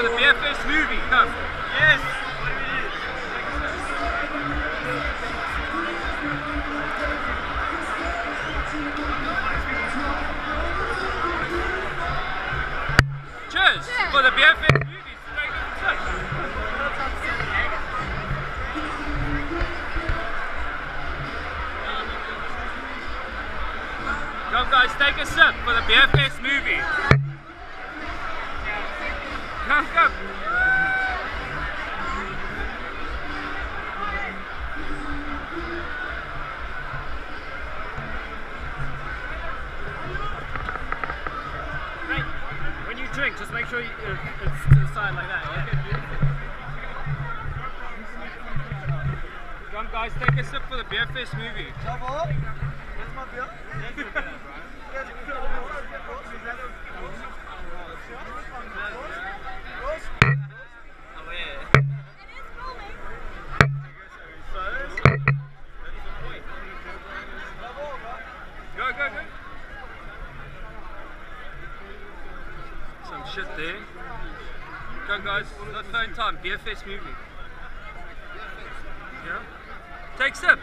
for the BFS movie. Come. Yes. Cheers for the BFS movie. Come guys, take a sip for the BFS movie. Come, come. Right. When you drink, just make sure it's to the side like that, yeah? Come guys, take a sip for the BFS movie. Bravo. Where's my beer? Go, go, go. Some shit there. Go guys, not phone time, BFS movie. Yeah? Take a sip.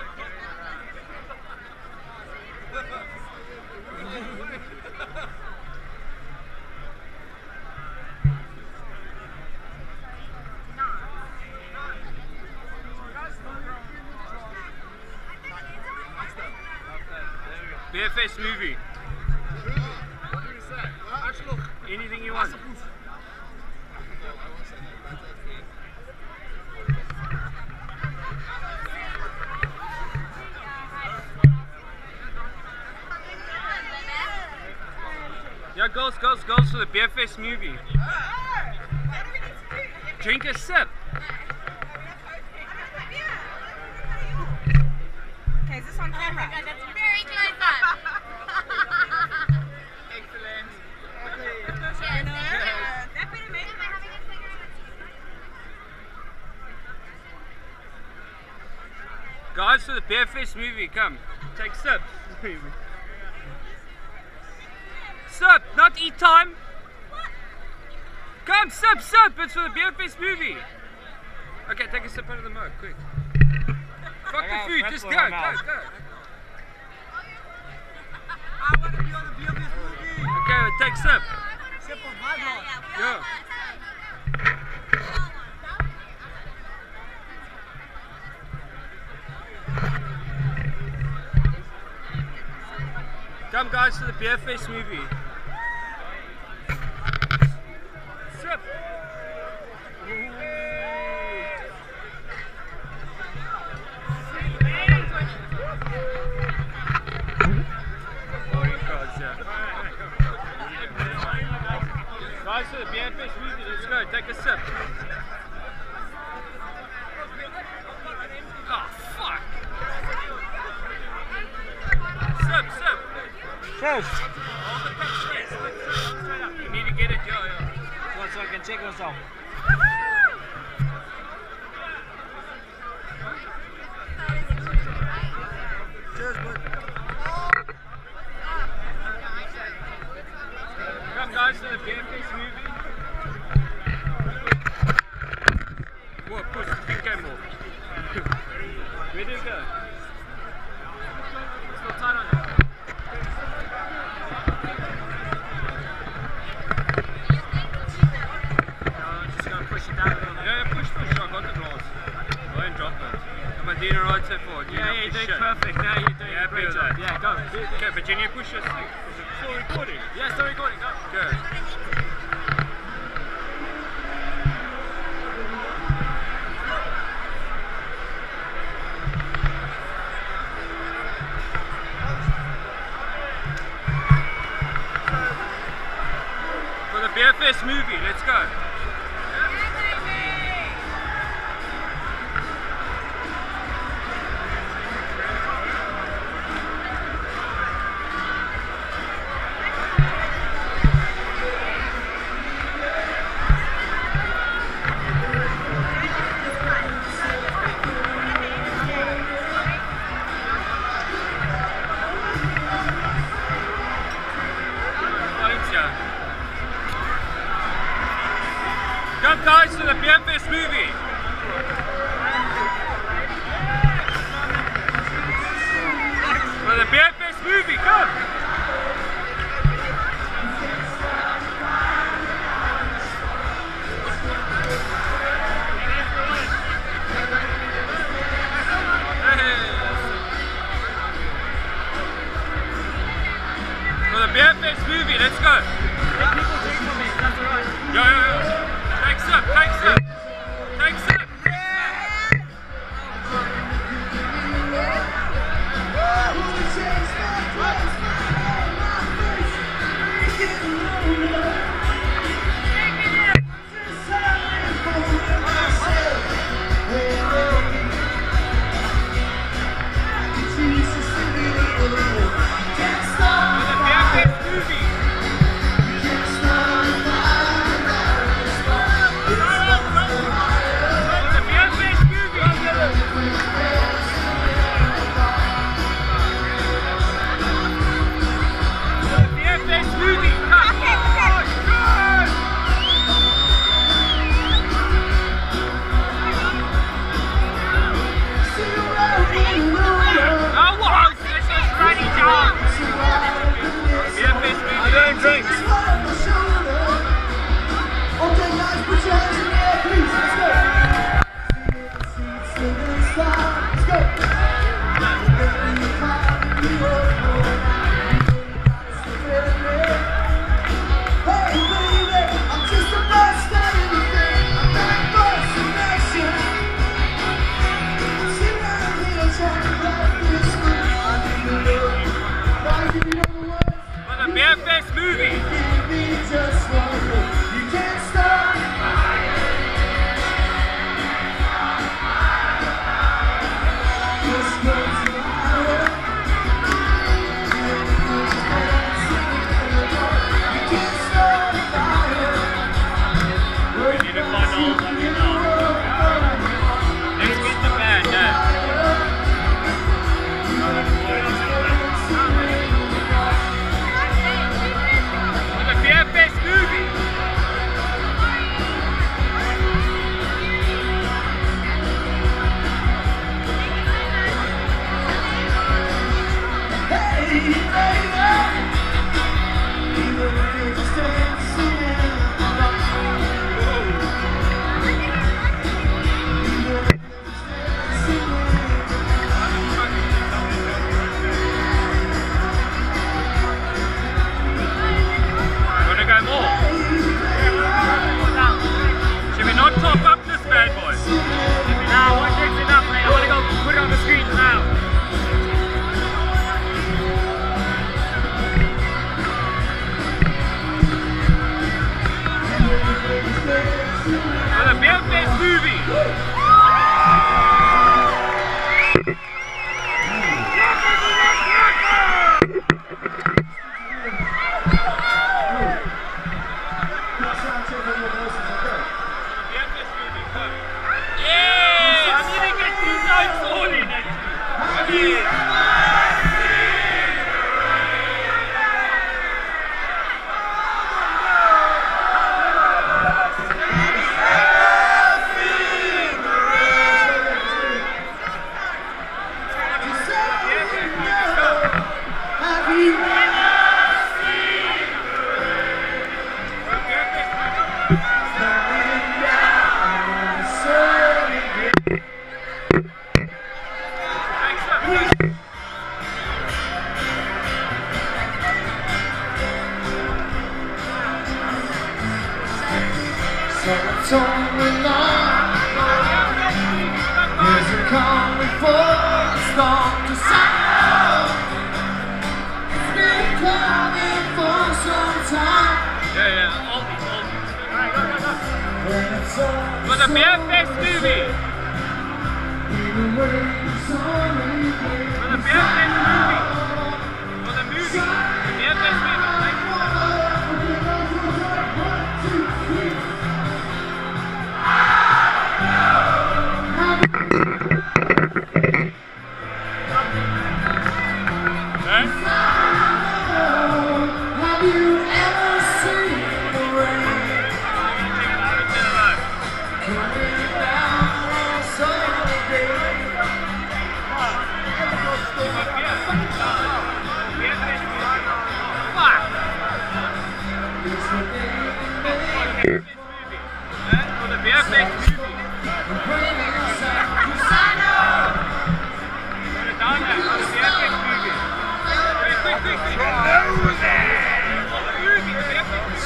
BFS movie. What do you say? Anything you want. Yeah, girls for the BFS movie. Drink a sip. Okay, is this on camera? That's very close up. Excellent. Guys for the BFS movie, come. Take sips. Sip, not eat time. Come, sip, it's for the BFS movie. Okay, take a sip out of the mug, quick. Fuck the food, just go, go, go. I want to be on the BFS movie. Okay, take sip. Sip of my blood. Go. Come guys to the BFS movie. Sip. Guys to the BFS movie, let's go, take a sip. Oh fuck. Sip. Cheers. You need to get it, yo. So I can check myself. Cheers, bud. Come guys to the BFS movie. Whoa, push, you came off. Where did it go? It's still tight on it. Just gonna push it down a little bit. Yeah, push, I got the glass. Go and drop it. Come on, Dina, right so forward. Yeah, you're doing perfect. Now you're doing a great job. Yeah, go. Okay, but you need to push this thing. Is it still recording? Yeah, still recording. Go. Good. For the BFS movie, let's go. Come guys to the Beer Fest movie. For the Beer Fest movie, come. For the Beer Fest movie, let's go. Yo. Take some. For the Beer Fest movie. For the Beer Fest movie. For the movie. The Beer Fest movie. Have you ever seen the rain? For the BFX movie. Madonna, for the BFX movie. Quick. Hello there! Movie, the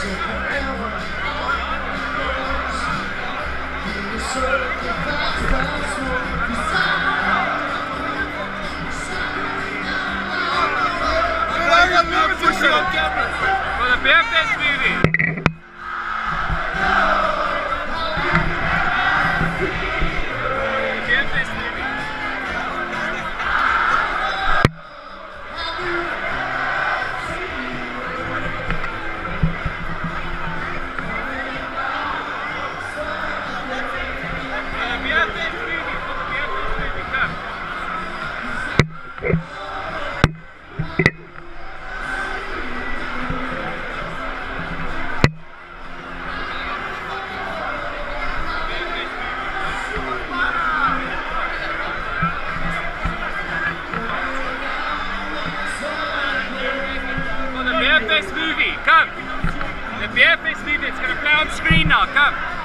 For the BFX movie. BFX movie, come! The BFX movie, it's going to play on screen now, come!